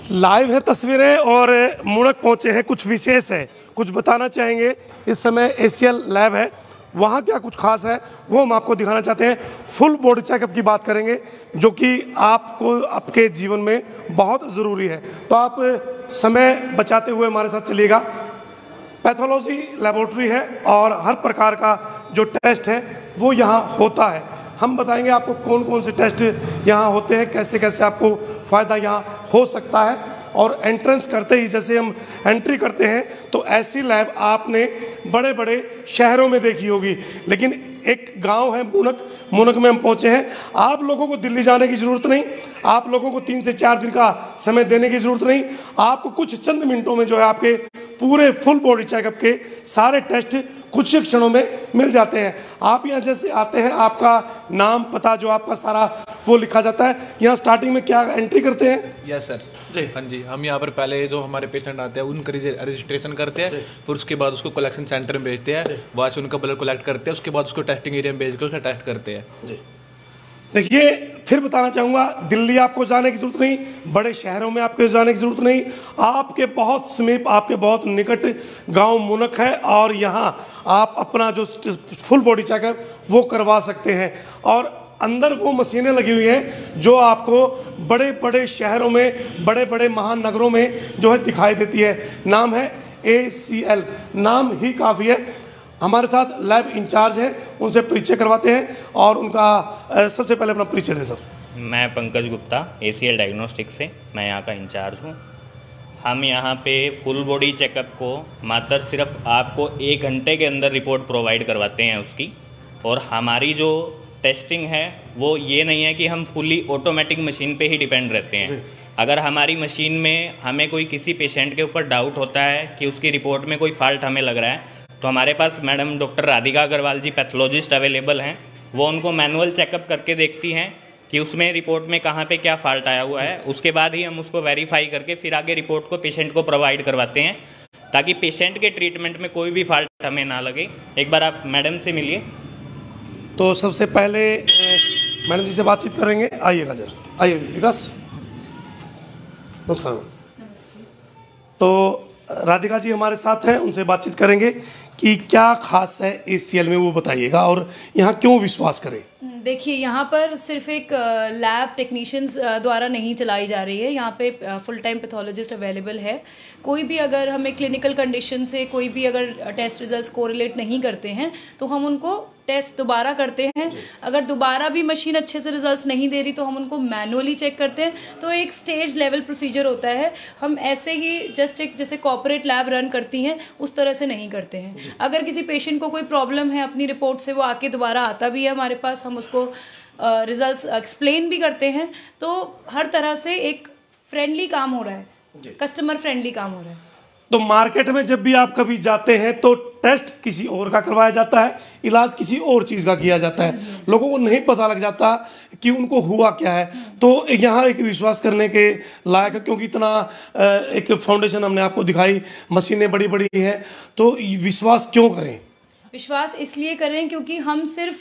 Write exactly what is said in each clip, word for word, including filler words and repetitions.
Live है तस्वीरें और मुड़क पहुंचे हैं, कुछ विशेष है, कुछ बताना चाहेंगे। इस समय एसीएल लैब है, वहाँ क्या कुछ खास है वो हम आपको दिखाना चाहते हैं। फुल बॉडी चेकअप की बात करेंगे जो कि आपको आपके जीवन में बहुत ज़रूरी है, तो आप समय बचाते हुए हमारे साथ चलिएगा। पैथोलॉजी लेबोरेटरी है और हर प्रकार का जो टेस्ट है वो यहाँ होता है। हम बताएंगे आपको कौन कौन से टेस्ट यहाँ होते हैं, कैसे कैसे आपको फ़ायदा यहाँ हो सकता है। और एंट्रेंस करते ही जैसे हम एंट्री करते हैं तो ऐसी लैब आपने बड़े बड़े शहरों में देखी होगी, लेकिन एक गांव है मुनक, मुनक में हम पहुंचे हैं। आप लोगों को दिल्ली जाने की ज़रूरत नहीं, आप लोगों को तीन से चार दिन का समय देने की ज़रूरत नहीं, आपको कुछ चंद मिनटों में जो है आपके पूरे फुल बॉडी चेकअप के सारे टेस्ट कुछ ही क्षणों में मिल जाते हैं। आप यहाँ जैसे आते हैं, आपका नाम पता जो आपका सारा वो लिखा जाता है। यहाँ स्टार्टिंग में क्या एंट्री करते हैं? यस सर जी, हाँ जी। हम यहाँ पर पहले जो हमारे पेशेंट आते हैं उनका रजिस्ट्रेशन करते हैं, फिर उसके बाद उसको कलेक्शन सेंटर में भेजते हैं, वहाँ से उनका ब्लड कलेक्ट करते हैं, उसके बाद उसको टेस्टिंग एरिया में भेज कर उसका टेस्ट करते हैं जी। देखिए, फिर बताना चाहूँगा, दिल्ली आपको जाने की ज़रूरत नहीं, बड़े शहरों में आपको जाने की ज़रूरत नहीं, आपके बहुत समीप, आपके बहुत निकट गांव मुनक है और यहाँ आप अपना जो फुल बॉडी चेकअप वो करवा सकते हैं। और अंदर वो मशीनें लगी हुई हैं जो आपको बड़े बड़े शहरों में, बड़े बड़े महानगरों में जो है दिखाई देती है। नाम है ए सी एल, नाम ही काफ़ी है। हमारे साथ लैब इंचार्ज हैं, उनसे परिचय करवाते हैं और उनका सबसे पहले अपना परिचय दें सर। मैं पंकज गुप्ता, एसीएल डायग्नोस्टिक्स से मैं यहाँ का इंचार्ज हूँ। हम यहाँ पे फुल बॉडी चेकअप को मात्र सिर्फ आपको एक घंटे के अंदर रिपोर्ट प्रोवाइड करवाते हैं उसकी। और हमारी जो टेस्टिंग है वो ये नहीं है कि हम फुली ऑटोमेटिक मशीन पे ही डिपेंड रहते हैं। अगर हमारी मशीन में हमें कोई किसी पेशेंट के ऊपर डाउट होता है कि उसकी रिपोर्ट में कोई फॉल्ट हमें लग रहा है, तो हमारे पास madam doctor Radhika Agarwal ji pathologist available हैं। वो उनको मैनुअल चेकअप करके देखती हैं कि उसमें रिपोर्ट में कहाँ पे क्या फॉल्ट आया हुआ है। उसके बाद ही हम उसको वेरीफाई करके फिर आगे रिपोर्ट को पेशेंट को प्रोवाइड करवाते हैं, ताकि पेशेंट के ट्रीटमेंट में कोई भी फॉल्ट हमें ना लगे। एक बार आप मैडम से मिलिए। तो सबसे पहले मैडम जी से बातचीत करेंगे, आइएगा जरा, आइए विकास। नमस्कार। तो राधिका जी हमारे साथ हैं, उनसे बातचीत करेंगे कि क्या खास है एसीएल में, वो बताइएगा और यहाँ क्यों विश्वास करें। देखिए, यहाँ पर सिर्फ एक लैब टेक्नीशियंस द्वारा नहीं चलाई जा रही है, यहाँ पे फुल टाइम पैथोलॉजिस्ट अवेलेबल है। कोई भी अगर हमें क्लिनिकल कंडीशन से कोई भी अगर टेस्ट रिजल्ट्स कोरिलेट नहीं करते हैं तो हम उनको टेस्ट दोबारा करते हैं। अगर दोबारा भी मशीन अच्छे से रिजल्ट्स नहीं दे रही तो हम उनको मैनुअली चेक करते हैं। तो एक स्टेज लेवल प्रोसीजर होता है, हम ऐसे ही जस्ट एक जैसे कॉर्पोरेट लैब रन करती हैं उस तरह से नहीं करते हैं। अगर किसी पेशेंट को कोई प्रॉब्लम है अपनी रिपोर्ट से, वो आके दोबारा आता भी है हमारे पास, हम उसको रिजल्ट्स एक्सप्लेन भी करते हैं। तो हर तरह से एक फ्रेंडली काम हो रहा है, कस्टमर फ्रेंडली काम हो रहा है। तो मार्केट में जब भी आप कभी जाते हैं तो टेस्ट किसी और का करवाया जाता है, इलाज किसी और चीज़ का किया जाता है, लोगों को नहीं पता लग जाता कि उनको हुआ क्या है। तो यहाँ एक विश्वास करने के लायक है, क्योंकि इतना एक फाउंडेशन हमने आपको दिखाई, मशीनें बड़ी बड़ी हैं, तो विश्वास क्यों करें? विश्वास इसलिए करें क्योंकि हम सिर्फ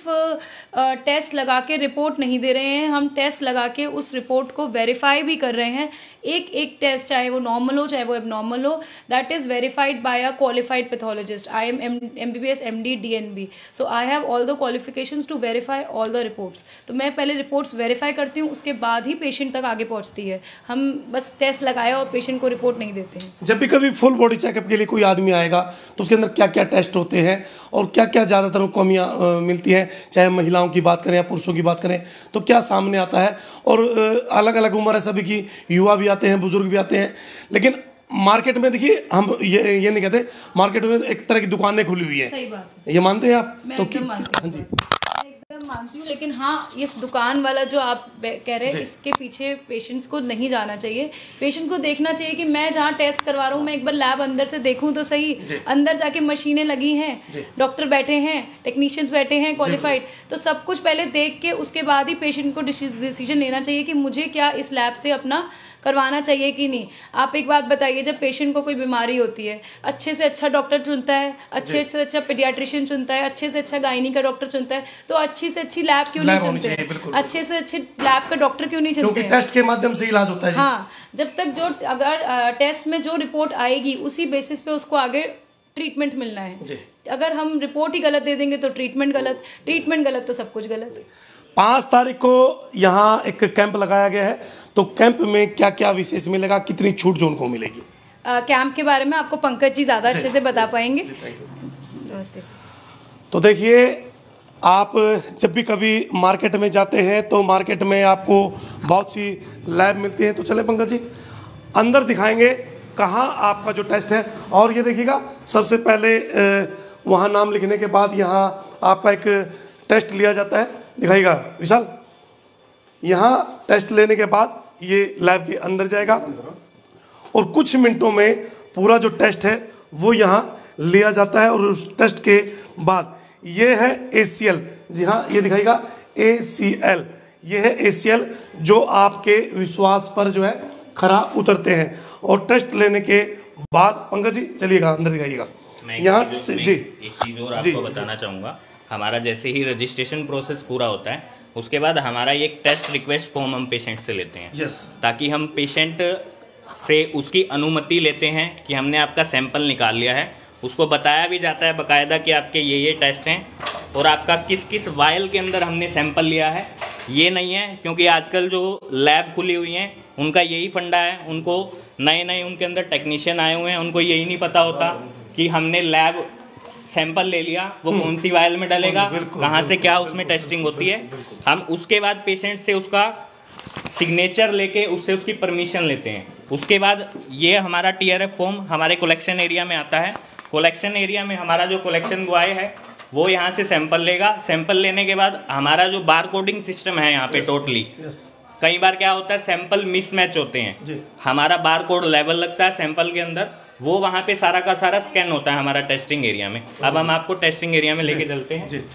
टेस्ट लगा के रिपोर्ट नहीं दे रहे हैं, हम टेस्ट लगा के उस रिपोर्ट को वेरीफाई भी कर रहे हैं। एक एक टेस्ट, चाहे वो नॉर्मल हो चाहे वो एबनॉर्मल हो, that is verified by a qualified pathologist. I am M B B S M D D N B, so I have all the qualifications to verify all the reports. तो मैं पहले reports verify करती हूँ, उसके बाद ही patient तक आगे पहुँचती है। हम बस टेस्ट लगाया और पेशेंट को रिपोर्ट नहीं देते हैं। जब भी कभी फुल बॉडी चेकअप के लिए कोई आदमी आएगा तो उसके अंदर क्या क्या टेस्ट होते हैं और क्या क्या ज़्यादातर कमियाँ मिलती हैं, चाहे महिलाओं की बात करें या पुरुषों की बात करें, तो क्या सामने आता है? और अलग अलग उम्र है सभी की, युवा भी आते हैं, बुजुर्ग भी आते हैं। लेकिन मार्केट में देखिए, हम ये ये नहीं कहते, मार्केट में एक तरह की दुकानें खुली हुई है। सही बात है, ये मानते हैं आप? मैं तो एकदम मानती हाँ जी, एकदम मानती हूँ। लेकिन हाँ, इस दुकान वाला जो आप कह रहे हैं, इसके पीछे पेशेंट्स को नहीं जाना चाहिए। पेशेंट को देखना चाहिए कि मैं जहाँ टेस्ट करवा रहा हूँ, मैं एक बार लैब अंदर से देखूँ तो सही। अंदर जाके मशीनें लगी हैं, डॉक्टर बैठे हैं, टेक्नीशियंस बैठे हैं क्वालिफाइड, तो सब कुछ पहले देख के उसके बाद ही पेशेंट को डिसीजन लेना चाहिए कि मुझे क्या इस लैब से अपना करवाना चाहिए कि नहीं। आप एक बात बताइए, जब पेशेंट को कोई बीमारी होती है, अच्छे से अच्छा डॉक्टर चुनता है, अच्छे से अच्छा पीडियाट्रिशियन चुनता है, अच्छे से अच्छा गायनी का डॉक्टर चुनता है, तो अच्छी से अच्छी लैब क्यों नहीं चलते हैं, अच्छे से अच्छे लैब का डॉक्टर क्यों नहीं चलते क्योंकि टेस्ट के माध्यम से इलाज होता है। हाँ, जब तक जो अगर टेस्ट में जो रिपोर्ट आएगी उसी बेसिस पे उसको आगे ट्रीटमेंट मिलना है। अगर हम रिपोर्ट ही गलत दे देंगे तो ट्रीटमेंट गलत, ट्रीटमेंट गलत तो सब कुछ गलत। पाँच तारीख को यहाँ एक कैंप लगाया गया है, तो कैंप में क्या क्या विशेष मिलेगा, कितनी छूट जो उनको मिलेगी? कैंप के बारे में आपको पंकज जी ज़्यादा अच्छे से बता पाएंगे। नमस्ते। तो देखिए, आप जब भी कभी मार्केट में जाते हैं तो मार्केट में आपको बहुत सी लैब मिलती हैं। तो चले पंकज जी अंदर दिखाएंगे कहाँ आपका जो टेस्ट है। और ये देखिएगा, सबसे पहले वहाँ नाम लिखने के बाद यहाँ आपका एक टेस्ट लिया जाता है। दिखाइएगा विशाल, यहाँ टेस्ट लेने के बाद ये लैब के अंदर जाएगा और कुछ मिनटों में पूरा जो टेस्ट है वो यहाँ लिया जाता है। और उस टेस्ट के बाद ये है ए सी एल। जी हाँ, ये दिखाइएगा ए सी एल, ये है ए सी एल जो आपके विश्वास पर जो है खरा उतरते हैं। और टेस्ट लेने के बाद पंकज जी चलिएगा अंदर दिखाइएगा। यहाँ से जी एक चीज़ और आपको बताना चाहूँगा, हमारा जैसे ही रजिस्ट्रेशन प्रोसेस पूरा होता है उसके बाद हमारा एक टेस्ट रिक्वेस्ट फॉर्म हम पेशेंट से लेते हैं। यस। ताकि हम पेशेंट से उसकी अनुमति लेते हैं कि हमने आपका सैंपल निकाल लिया है। उसको बताया भी जाता है बाकायदा कि आपके ये ये टेस्ट हैं और आपका किस किस वायल के अंदर हमने सैंपल लिया है। ये नहीं है, क्योंकि आजकल जो लैब खुली हुई हैं उनका यही फंडा है, उनको नए नए उनके अंदर टेक्नीशियन आए हुए हैं, उनको यही नहीं पता होता कि हमने लैब सैंपल ले लिया वो कौन सी वायल में डलेगा, कहाँ से क्या उसमें टेस्टिंग होती है। हम उसके बाद पेशेंट से उसका सिग्नेचर लेके उससे उसकी परमिशन लेते हैं। उसके बाद ये हमारा टी आर एफ फॉर्म हमारे कलेक्शन एरिया में आता है। कलेक्शन एरिया में हमारा जो कलेक्शन बॉय है वो यहाँ से सैंपल लेगा। सैंपल लेने के बाद हमारा जो बार कोडिंग सिस्टम है यहाँ पे टोटली, कई बार क्या होता है सैंपल मिसमैच होते हैं, हमारा बार कोड लेवल लगता है सैंपल के अंदर, वो वहाँ पे सारा का सारा स्कैन होता है हमारा टेस्टिंग एरिया में। अब हम आपको टेस्टिंग एरिया में लेके चलते हैं। जी,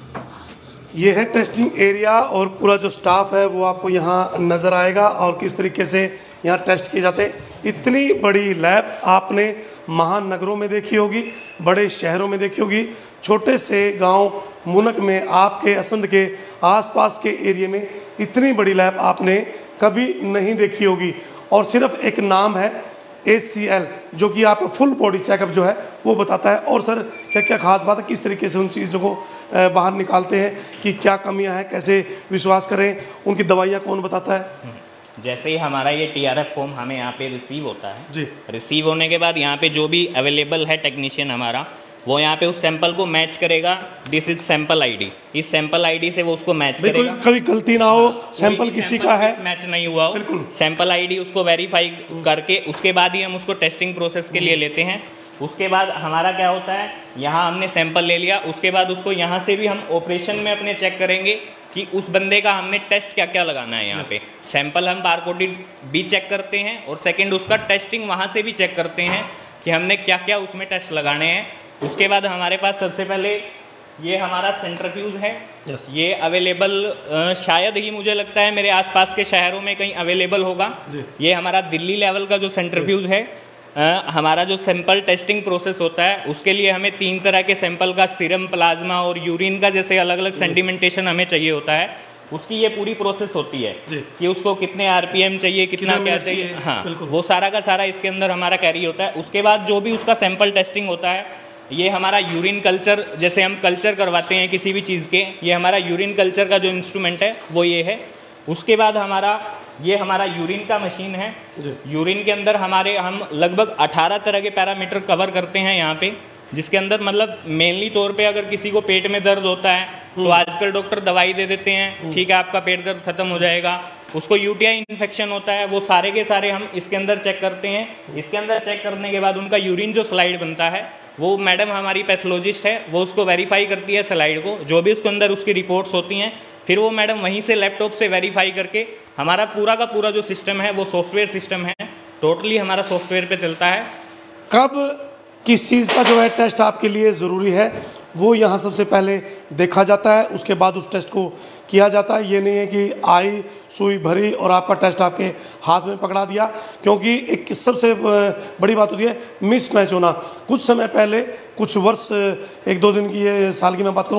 ये है टेस्टिंग एरिया और पूरा जो स्टाफ है वो आपको यहाँ नज़र आएगा और किस तरीके से यहाँ टेस्ट किए जाते हैं। इतनी बड़ी लैब आपने महानगरों में देखी होगी, बड़े शहरों में देखी होगी, छोटे से गांव मुनक में आपके असंध के आसपास के एरिया में इतनी बड़ी लैब आपने कभी नहीं देखी होगी। और सिर्फ एक नाम है ए सी एल, जो कि आपका फुल बॉडी चेकअप जो है वो बताता है। और सर क्या क्या खास बात है, किस तरीके से उन चीज़ों को बाहर निकालते हैं कि क्या कमियां हैं, कैसे विश्वास करें, उनकी दवाइयाँ कौन बताता है? जैसे ही हमारा ये टी आर एफ फॉर्म हमें यहाँ पे रिसीव होता है जी, रिसीव होने के बाद यहाँ पे जो भी अवेलेबल है टेक्नीशियन हमारा, वो यहाँ पे उस सैंपल को मैच करेगा। दिस इज सैंपल आईडी, इस सैंपल आईडी से वो उसको मैच करेगा। कभी गलती ना हो, सैंपल किसी का है, मैच नहीं हुआ हो, सैंपल आईडी उसको वेरीफाई करके उसके बाद ही हम उसको टेस्टिंग प्रोसेस के लिए लेते हैं। उसके बाद हमारा क्या होता है, यहाँ हमने सैंपल ले लिया, उसके बाद उसको यहाँ से भी हम ऑपरेशन में अपने चेक करेंगे कि उस बंदे का हमने टेस्ट क्या क्या लगाना है। यहाँ पे सैंपल हम बारकोडेड भी चेक करते हैं और सेकंड उसका टेस्टिंग वहाँ से भी चेक करते हैं कि हमने क्या क्या उसमें टेस्ट लगाने हैं। उसके बाद हमारे पास सबसे पहले ये हमारा सेंट्रीफ्यूज है। yes. ये अवेलेबल शायद ही मुझे लगता है मेरे आसपास के शहरों में कहीं अवेलेबल होगा। ये हमारा दिल्ली लेवल का जो सेंट्रीफ्यूज है। आ, हमारा जो सैंपल टेस्टिंग प्रोसेस होता है उसके लिए हमें तीन तरह के सैंपल का, सीरम, प्लाज्मा और यूरिन का जैसे अलग अलग सेंटिमेंटेशन हमें चाहिए होता है। उसकी ये पूरी प्रोसेस होती है कि उसको कितने आरपीएम चाहिए, कितना क्या चाहिए, हाँ वो सारा का सारा इसके अंदर हमारा कैरी होता है। उसके बाद जो भी उसका सैंपल टेस्टिंग होता है, ये हमारा यूरिन कल्चर, जैसे हम कल्चर करवाते हैं किसी भी चीज़ के, ये हमारा यूरिन कल्चर का जो इंस्ट्रूमेंट है वो ये है। उसके बाद हमारा ये हमारा यूरिन का मशीन है। यूरिन के अंदर हमारे हम लगभग अठारह तरह के पैरामीटर कवर करते हैं यहाँ पे, जिसके अंदर मतलब मेनली तौर पे अगर किसी को पेट में दर्द होता है तो आजकल डॉक्टर दवाई दे देते हैं, ठीक है आपका पेट दर्द खत्म हो जाएगा। उसको यूटीआई इन्फेक्शन होता है, वो सारे के सारे हम इसके अंदर चेक करते हैं। इसके अंदर चेक करने के बाद उनका यूरिन जो स्लाइड बनता है, वो मैडम हमारी पैथोलॉजिस्ट है, वो उसको वेरीफाई करती है स्लाइड को, जो भी उसके अंदर उसकी रिपोर्ट्स होती हैं, फिर वो मैडम वहीं से लैपटॉप से वेरीफाई करके हमारा पूरा का पूरा जो सिस्टम है वो सॉफ्टवेयर सिस्टम है, टोटली हमारा सॉफ्टवेयर पे चलता है। कब किस चीज़ का जो है टेस्ट आपके लिए ज़रूरी है वो यहाँ सबसे पहले देखा जाता है, उसके बाद उस टेस्ट को किया जाता है। ये नहीं है कि आई सुई भरी और आपका टेस्ट आपके हाथ में पकड़ा दिया, क्योंकि एक सबसे बड़ी बात होती है मिसमैच होना। कुछ समय पहले, कुछ वर्ष, एक दो दिन की, ये साल की मैं बात करूँ,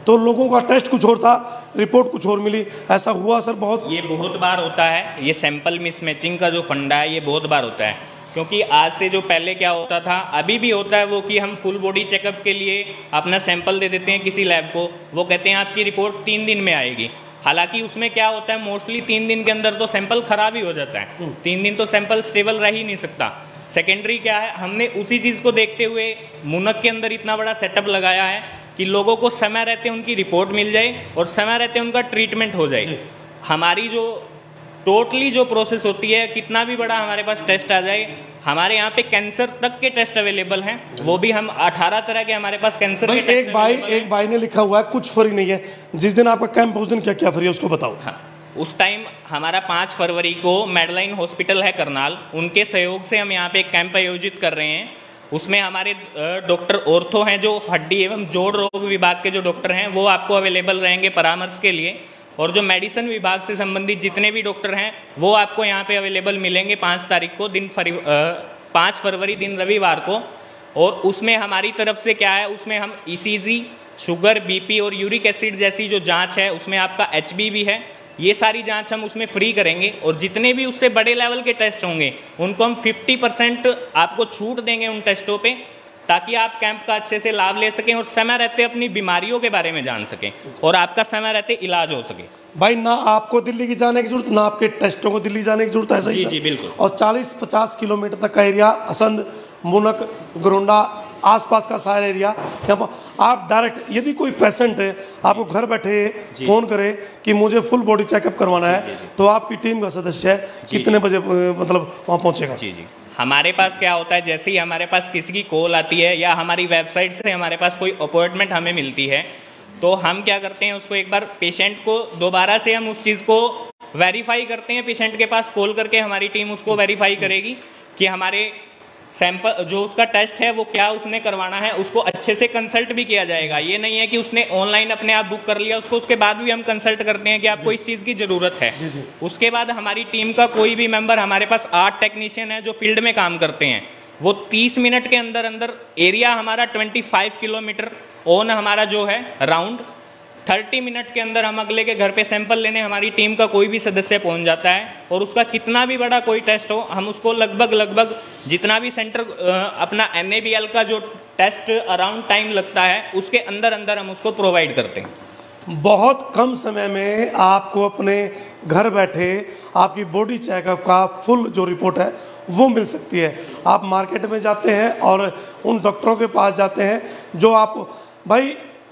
तो लोगों का टेस्ट कुछ और था, रिपोर्ट कुछ और मिली, ऐसा हुआ सर? बहुत ये बहुत बार होता है, ये सैंपल मिसमैचिंग का जो फंडा है ये बहुत बार होता है। क्योंकि आज से जो पहले क्या होता था, अभी भी होता है वो, कि हम फुल बॉडी चेकअप के लिए अपना सैंपल दे देते हैं किसी लैब को, वो कहते हैं आपकी रिपोर्ट तीन दिन में आएगी। हालांकि उसमें क्या होता है, मोस्टली तीन दिन के अंदर तो सैंपल खराब ही हो जाता है, तीन दिन तो सैंपल स्टेबल रह ही नहीं सकता। सेकेंडरी क्या है, हमने उसी चीज़ को देखते हुए मुनक के अंदर इतना बड़ा सेटअप लगाया है कि लोगों को समय रहते उनकी रिपोर्ट मिल जाए और समय रहते उनका ट्रीटमेंट हो जाए। हमारी जो टोटली जो प्रोसेस होती है, कितना भी बड़ा हमारे पास टेस्ट आ जाए, हमारे यहाँ पे कैंसर तक के टेस्ट अवेलेबल हैं, वो भी हम अठारह तरह के हमारे पास कैंसर के टेस्ट। एक भाई एक भाई ने लिखा हुआ है कुछ फ्री नहीं है, जिस दिन आपका कैंप उस दिन क्या क्या फ्री है उसको बताओ। हाँ, उस टाइम हमारा पाँच फरवरी को मेडलाइन हॉस्पिटल है करनाल, उनके सहयोग से हम यहाँ पे एक कैंप आयोजित कर रहे हैं। उसमें हमारे डॉक्टर ऑर्थो हैं, जो हड्डी एवं जोड़ रोग विभाग के जो डॉक्टर हैं वो आपको अवेलेबल रहेंगे परामर्श के लिए, और जो मेडिसिन विभाग से संबंधित जितने भी डॉक्टर हैं वो आपको यहाँ पे अवेलेबल मिलेंगे पाँच तारीख को, दिन फरी पाँच फरवरी दिन रविवार को। और उसमें हमारी तरफ से क्या है, उसमें हम ईसीजी, शुगर, बीपी और यूरिक एसिड जैसी जो जांच है, उसमें आपका एचबी भी है, ये सारी जांच हम उसमें फ्री करेंगे। और जितने भी उससे बड़े लेवल के टेस्ट होंगे उनको हम पचास परसेंट आपको छूट देंगे उन टेस्टों पे, ताकि आप कैंप का अच्छे से लाभ ले सकें और समय रहते अपनी बीमारियों के बारे में जान सकें और आपका समय रहते इलाज हो सके। भाई ना आपको दिल्ली की जाने की जरूरत, ना आपके टेस्टों को दिल्ली जाने की जरूरत है, सही जी सर? जी बिल्कुल। और चालीस पचास किलोमीटर तक का एरिया, असंध, मुनक, गरोंडा, आसपास का सारा एरिया, यहाँ पर आप डायरेक्ट, यदि कोई पेशेंट है आपको घर बैठे फ़ोन करे कि मुझे फुल बॉडी चेकअप करवाना है, तो आपकी टीम का सदस्य है कितने बजे मतलब वहाँ पहुँचेगा? जी जी हमारे पास क्या होता है, जैसे ही हमारे पास किसी की कॉल आती है या हमारी वेबसाइट से हमारे पास कोई अपॉइंटमेंट हमें मिलती है, तो हम क्या करते हैं, उसको एक बार पेशेंट को दोबारा से हम उस चीज़ को वेरीफाई करते हैं। पेशेंट के पास कॉल करके हमारी टीम उसको वेरीफाई करेगी कि हमारे सैंपल जो उसका टेस्ट है वो क्या उसने करवाना है, उसको अच्छे से कंसल्ट भी किया जाएगा। ये नहीं है कि उसने ऑनलाइन अपने आप बुक कर लिया, उसको उसके बाद भी हम कंसल्ट करते हैं कि आपको इस चीज़ की ज़रूरत है। उसके बाद हमारी टीम का कोई भी मेंबर, हमारे पास आठ टेक्नीशियन है जो फील्ड में काम करते हैं, वो तीस मिनट के अंदर अंदर एरिया हमारा पच्चीस किलोमीटर ऑन हमारा जो है राउंड तीस मिनट के अंदर हम अगले के घर पे सैंपल लेने हमारी टीम का कोई भी सदस्य पहुंच जाता है। और उसका कितना भी बड़ा कोई टेस्ट हो, हम उसको लगभग लगभग जितना भी सेंटर अपना एन ए बी एल का जो टेस्ट अराउंड टाइम लगता है उसके अंदर अंदर हम उसको प्रोवाइड करते हैं। बहुत कम समय में आपको अपने घर बैठे आपकी बॉडी चेकअप का फुल जो रिपोर्ट है वो मिल सकती है। आप मार्केट में जाते हैं और उन डॉक्टरों के पास जाते हैं जो आप भाई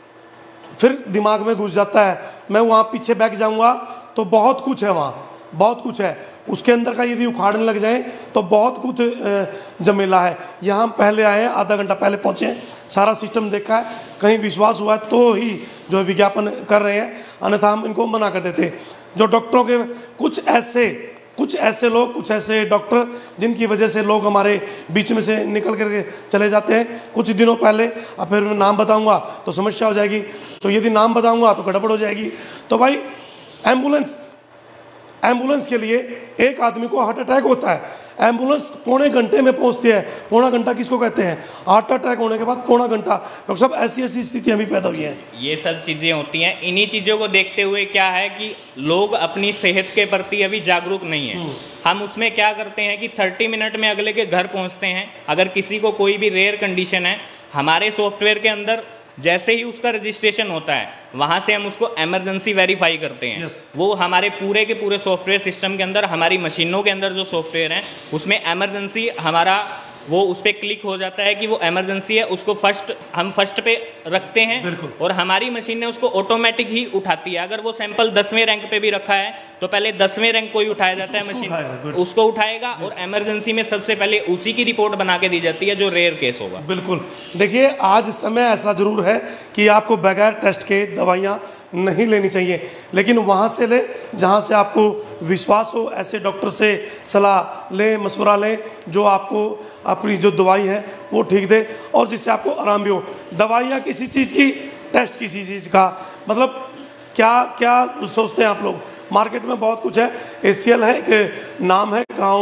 फिर दिमाग में घुस जाता है, मैं वहाँ पीछे बैठ जाऊँगा तो बहुत कुछ है, वहाँ बहुत कुछ है, उसके अंदर का यदि उखाड़ने लग जाएं तो बहुत कुछ जमेला है। यहाँ पहले आए हैं, आधा घंटा पहले पहुँचे हैं, सारा सिस्टम देखा है, कहीं विश्वास हुआ है तो ही जो है विज्ञापन कर रहे हैं, अन्यथा हम इनको मना कर देते। जो डॉक्टरों के कुछ ऐसे कुछ ऐसे लोग कुछ ऐसे डॉक्टर जिनकी वजह से लोग हमारे बीच में से निकल कर चले जाते हैं। कुछ दिनों पहले, अब फिर नाम बताऊंगा तो समस्या हो जाएगी, तो यदि नाम बताऊंगा तो गड़बड़ हो जाएगी। तो भाई एम्बुलेंस एम्बुलेंस के लिए एक आदमी को हार्ट अटैक होता है, एम्बुलेंस पौने घंटे में पहुंचती है। पौना घंटा किसको कहते हैं? हार्ट अटैक होने के बाद पौना घंटा। डॉक्टर साहब ऐसी ऐसी स्थितियां भी पैदा हुई हैं। ये सब चीज़ें होती हैं। इन्हीं चीज़ों को देखते हुए क्या है कि लोग अपनी सेहत के प्रति अभी जागरूक नहीं है। हम उसमें क्या करते हैं कि तीस मिनट में अगले के घर पहुंचते हैं। अगर किसी को कोई भी रेयर कंडीशन है, हमारे सॉफ्टवेयर के अंदर जैसे ही उसका रजिस्ट्रेशन होता है वहाँ से हम उसको इमरजेंसी वेरीफाई करते हैं। yes. वो हमारे पूरे के पूरे सॉफ्टवेयर सिस्टम के अंदर, हमारी मशीनों के अंदर जो सॉफ्टवेयर है उसमें इमरजेंसी हमारा वो उस पर क्लिक हो जाता है कि वो इमरजेंसी है, उसको फर्स्ट हम फर्स्ट पे रखते हैं और हमारी मशीन ने उसको ऑटोमेटिक ही उठाती है। अगर वो सैंपल दसवें रैंक पे भी रखा है तो पहले दसवें रैंक को ही उठाया जाता है, मशीन उसको उठाएगा और इमरजेंसी में सबसे पहले उसी की रिपोर्ट बना के दी जाती है जो रेयर केस होगा। बिल्कुल। देखिए आज समय ऐसा जरूर है कि आपको बगैर टेस्ट के दवाइयाँ नहीं लेनी चाहिए, लेकिन वहाँ से ले जहाँ से आपको विश्वास हो, ऐसे डॉक्टर से सलाह लें, मशवरा लें जो आपको अपनी जो दवाई है वो ठीक दे और जिससे आपको आराम भी हो। दवाइयाँ किसी चीज़ की, टेस्ट किसी चीज़ का, मतलब क्या क्या सोचते हैं आप लोग? मार्केट में बहुत कुछ है, एसीएल है एक नाम है, गांव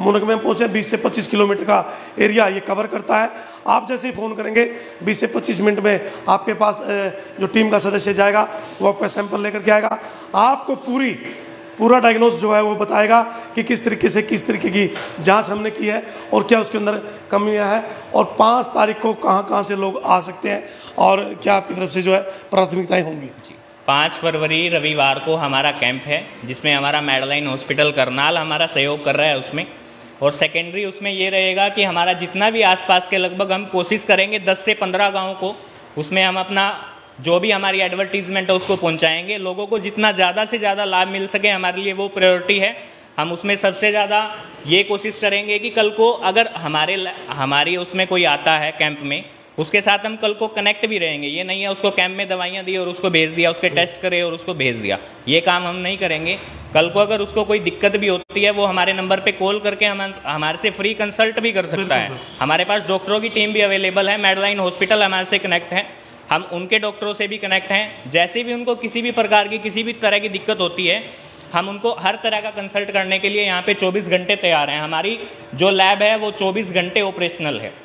मुनक में हम पहुँचे, बीस से पच्चीस किलोमीटर का एरिया ये कवर करता है। आप जैसे ही फ़ोन करेंगे बीस से पच्चीस मिनट में आपके पास जो टीम का सदस्य जाएगा वो आपका सैंपल लेकर के आएगा, आपको पूरी पूरा डायग्नोस जो है वो बताएगा कि किस तरीके से किस तरीके की जांच हमने की है और क्या उसके अंदर कमियां हैं, और पाँच तारीख को कहां कहां से लोग आ सकते हैं और क्या आपकी तरफ से जो है प्राथमिकताएं होंगी। पाँच फरवरी रविवार को हमारा कैंप है जिसमें हमारा मेडलाइन हॉस्पिटल करनाल हमारा सहयोग कर रहा है उसमें, और सेकेंडरी उसमें ये रहेगा कि हमारा जितना भी आसपास के लगभग हम कोशिश करेंगे दस से पंद्रह गाँव को, उसमें हम अपना जो भी हमारी एडवर्टीजमेंट है उसको पहुंचाएंगे। लोगों को जितना ज़्यादा से ज़्यादा लाभ मिल सके हमारे लिए वो प्रायोरिटी है। हम उसमें सबसे ज़्यादा ये कोशिश करेंगे कि कल को अगर हमारे हमारी उसमें कोई आता है कैंप में, उसके साथ हम कल को कनेक्ट भी रहेंगे। ये नहीं है उसको कैंप में दवाइयाँ दी और उसको भेज दिया, उसके टेस्ट करे और उसको भेज दिया, ये काम हम नहीं करेंगे। कल को अगर उसको कोई दिक्कत भी होती है वो हमारे नंबर पे कॉल करके हम हमारे से फ्री कंसल्ट भी कर सकता है। हमारे पास डॉक्टरों की टीम भी अवेलेबल है, मेडलाइन हॉस्पिटल हमारे से कनेक्ट है, हम उनके डॉक्टरों से भी कनेक्ट हैं। जैसे भी उनको किसी भी प्रकार की किसी भी तरह की दिक्कत होती है हम उनको हर तरह का कंसल्ट करने के लिए यहाँ पे चौबीस घंटे तैयार हैं। हमारी जो लैब है वो चौबीस घंटे ऑपरेशनल है।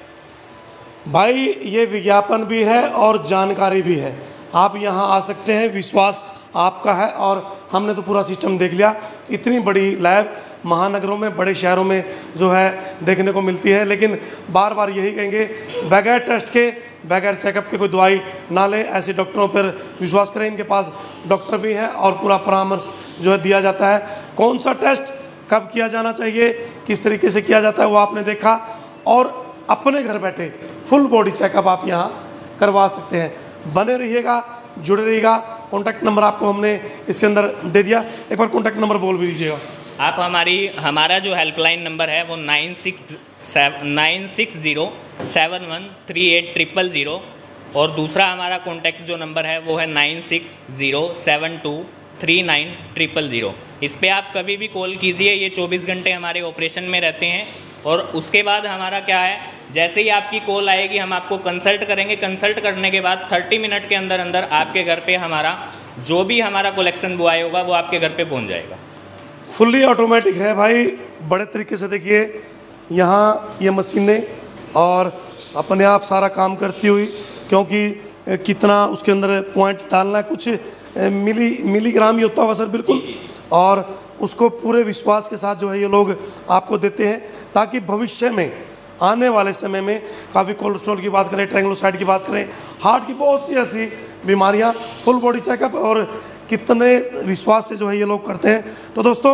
भाई ये विज्ञापन भी है और जानकारी भी है, आप यहाँ आ सकते हैं, विश्वास आपका है, और हमने तो पूरा सिस्टम देख लिया। इतनी बड़ी लैब महानगरों में बड़े शहरों में जो है देखने को मिलती है, लेकिन बार बार यही कहेंगे बगैर टेस्ट के बगैर चेकअप के कोई दवाई ना लें। ऐसे डॉक्टरों पर विश्वास करें, इनके पास डॉक्टर भी हैं और पूरा परामर्श जो है दिया जाता है। कौन सा टेस्ट कब किया जाना चाहिए, किस तरीके से किया जाता है वो आपने देखा, और अपने घर बैठे फुल बॉडी चेकअप आप यहाँ करवा सकते हैं। बने रहिएगा, जुड़े रहिएगा। कॉन्टैक्ट नंबर आपको हमने इसके अंदर दे दिया, एक बार कॉन्टैक्ट नंबर बोल भी दीजिएगा। आप हमारी हमारा जो हेल्पलाइन नंबर है वो nine six nine six zero seven one three eight triple zero, और दूसरा हमारा कॉन्टैक्ट जो नंबर है वो है nine six zero seven two three nine triple zero. इस पर आप कभी भी कॉल कीजिए, ये चौबीस घंटे हमारे ऑपरेशन में रहते हैं। और उसके बाद हमारा क्या है, जैसे ही आपकी कॉल आएगी हम आपको कंसल्ट करेंगे। कंसल्ट करने के बाद तीस मिनट के अंदर अंदर आपके घर पे हमारा जो भी हमारा कलेक्शन बॉय होगा वो आपके घर पे पहुंच जाएगा। फुल्ली ऑटोमेटिक है भाई, बड़े तरीके से देखिए यहाँ ये मशीनें और अपने आप सारा काम करती हुई, क्योंकि कितना उसके अंदर पॉइंट डालना है, कुछ मिली मिलीग्राम ही होता होगा सर, बिल्कुल, और उसको पूरे विश्वास के साथ जो है ये लोग आपको देते हैं, ताकि भविष्य में आने वाले समय में काफ़ी कोलेस्ट्रॉल की बात करें, ट्राइग्लिसराइड की बात करें, हार्ट की बहुत सी ऐसी बीमारियां, फुल बॉडी चेकअप और कितने विश्वास से जो है ये लोग करते हैं। तो दोस्तों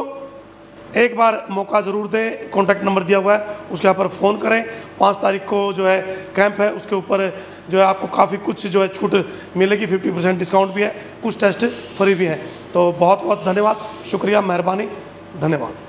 एक बार मौका ज़रूर दें, कॉन्टैक्ट नंबर दिया हुआ है उसके ऊपर फ़ोन करें। पाँच तारीख को जो है कैंप है, उसके ऊपर जो है आपको काफ़ी कुछ जो है छूट मिलेगी, फिफ्टी परसेंट डिस्काउंट भी है, कुछ टेस्ट फ्री भी है। तो बहुत बहुत धन्यवाद, शुक्रिया, मेहरबानी, धन्यवाद।